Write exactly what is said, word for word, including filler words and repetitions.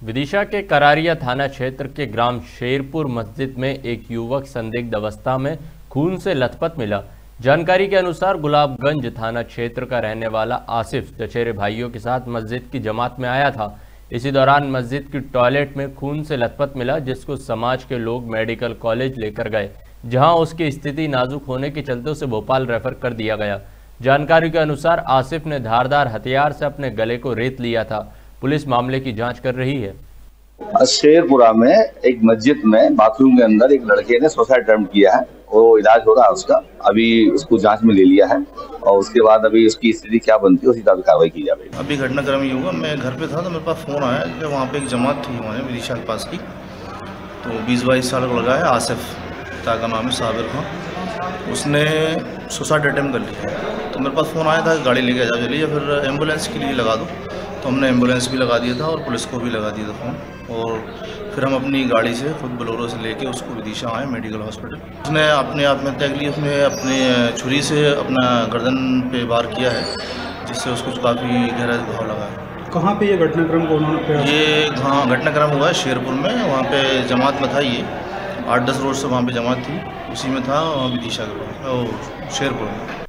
विदिशा के करारिया थाना क्षेत्र के ग्राम शेरपुर मस्जिद में एक युवक संदिग्ध अवस्था में खून से लथपथ मिला। जानकारी के अनुसार गुलाबगंज थाना क्षेत्र का रहने वाला आसिफ चचेरे भाइयों के साथ मस्जिद की जमात में आया था। इसी दौरान मस्जिद की टॉयलेट में खून से लथपथ मिला, जिसको समाज के लोग मेडिकल कॉलेज लेकर गए, जहां उसकी स्थिति नाजुक होने के चलते उसे भोपाल रेफर कर दिया गया। जानकारी के अनुसार आसिफ ने धारदार हथियार से अपने गले को रेत लिया था। पुलिस मामले की जांच कर रही है। शेरपुरा में एक मस्जिद में बाथरूम के अंदर एक लड़के ने सुसाइड अटेम्प्ट किया है। वो इलाज हो रहा है उसका, अभी उसको जांच में ले लिया है और उसके बाद अभी उसकी स्थिति क्या बनती है उसी तरह कार्रवाई की जाएगी। अभी घटनाक्रम ये हुआ, मैं घर पे था तो मेरे पास फ़ोन आया कि वहाँ पे एक जमात थी हमारे विदिशा के पास की, तो बीस बाईस साल का लगा है आसिफ, का नाम है साबिर खान, उसने सुसाइड अटेम्प्ट कर लिया। तो मेरे पास फ़ोन आया था गाड़ी लेके जा चलिए फिर एम्बुलेंस के लिए लगा दो, तो हमने एम्बुलेंस भी लगा दिया था और पुलिस को भी लगा दिया था फ़ोन, और फिर हम अपनी गाड़ी से खुद बोलेरो से लेके उसको विदिशा आए मेडिकल हॉस्पिटल। उसने अपने आप में तय ली, उसने अपने छुरी से अपना गर्दन पे वार किया है, जिससे उसको काफ़ी गहरा घाव लगा है। कहाँ पे ये घटनाक्रम को उन्होंने ये हाँ घटनाक्रम हुआ है शेरपुर में, वहाँ पे जमात में था, ये आठ दस रोड से वहाँ पे जमात थी, उसी में था विदिशा के पास शेरपुर में।